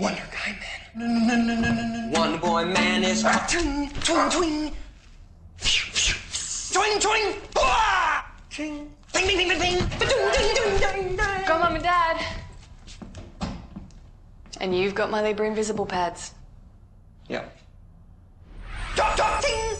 Wonder Guy Man. Wonder Boy Man is twing, twing, twing. Twing, twing. Ting, ding, ding, ding, ding, ding. Got Mum and Dad. And you've got my Libra invisible pads. Yep. Ting.